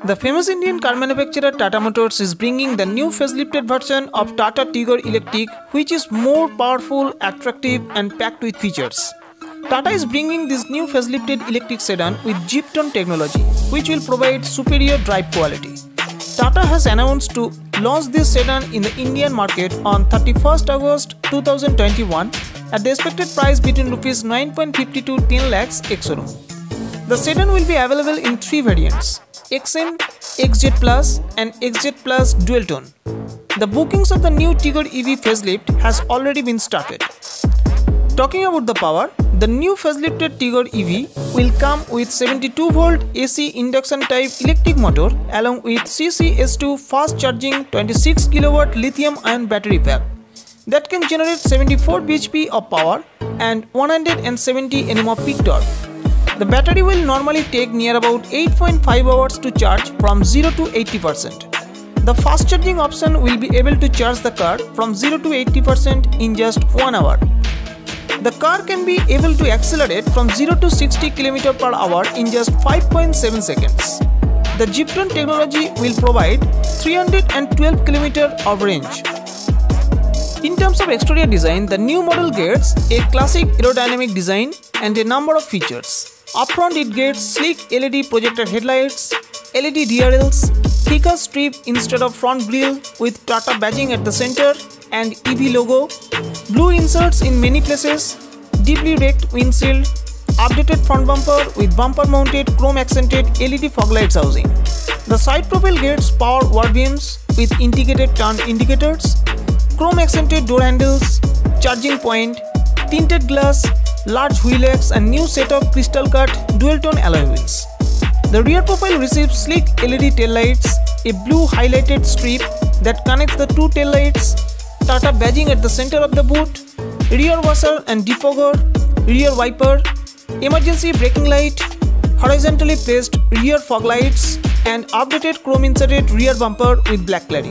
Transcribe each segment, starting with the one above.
The famous Indian car manufacturer Tata Motors is bringing the new facelifted version of Tata Tigor Electric, which is more powerful, attractive and packed with features. Tata is bringing this new facelifted electric sedan with Jeepton technology, which will provide superior drive quality. Tata has announced to launch this sedan in the Indian market on 31st August 2021 at the expected price between Rs 9.50 to 10 lakhs ex-showroom. The sedan will be available in three variants: XM, XZ Plus and XZ Plus Dual Tone. The bookings of the new Tigor EV facelift has already been started. Talking about the power, the new facelifted Tigor EV will come with 72V AC induction type electric motor along with CCS2 fast charging 26kW lithium ion battery pack that can generate 74 bhp of power and 170 Nm of peak torque. The battery will normally take near about 8.5 hours to charge from 0 to 80%. The fast charging option will be able to charge the car from 0 to 80% in just 1 hour. The car can be able to accelerate from 0 to 60 km per hour in just 5.7 seconds. The Jeepton technology will provide 312 km of range. In terms of exterior design, the new model gets a classic aerodynamic design and a number of features. Upfront it gets sleek LED projected headlights, LED rear rails, thicker strip instead of front grille with Tata badging at the center and EV logo, blue inserts in many places, deeply raked windshield, updated front bumper with bumper mounted chrome accented LED fog lights housing. The side profile gets power wall beams with integrated turn indicators, chrome accented door handles, charging point, tinted glass, large wheel X and new set of crystal cut dual tone alloy wheels. The rear profile receives sleek LED tail lights, a blue highlighted strip that connects the two tail lights, Tata badging at the center of the boot, rear washer and defogger, rear wiper, emergency braking light, horizontally placed rear fog lights and updated chrome inserted rear bumper with black cladding.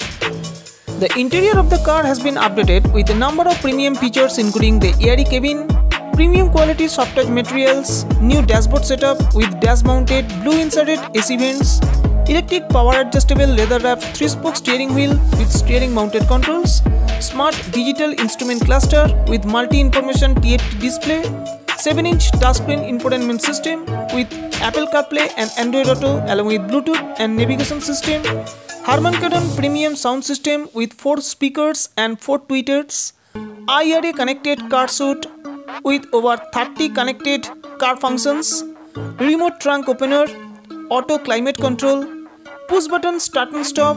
The interior of the car has been updated with a number of premium features including the airy cabin, premium quality soft touch materials, new dashboard setup with dash mounted blue inserted AC vents, electric power adjustable leather wrapped 3-spoke steering wheel with steering mounted controls, smart digital instrument cluster with multi-information TFT display, 7-inch touchscreen infotainment system with Apple CarPlay and Android Auto along with Bluetooth and navigation system, Harman Kardon premium sound system with 4 speakers and 4 tweeters, IRA connected car suite with over 30 connected car functions, remote trunk opener, auto climate control, push button start and stop,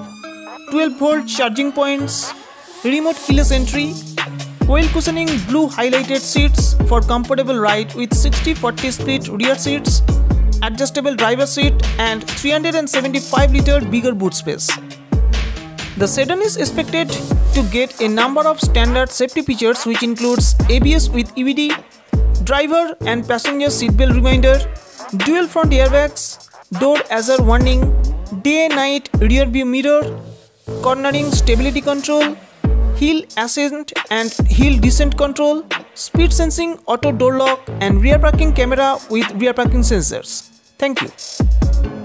12V charging points, remote keyless entry, wheel cushioning blue highlighted seats for comfortable ride with 60/40 split rear seats, adjustable driver seat and 375-liter bigger boot space. The sedan is expected to get a number of standard safety features which includes ABS with EBD, driver and passenger seatbelt reminder, dual front airbags, door azure warning, day-night rear view mirror, cornering stability control, hill ascent and hill descent control, speed sensing auto door lock and rear parking camera with rear parking sensors. Thank you.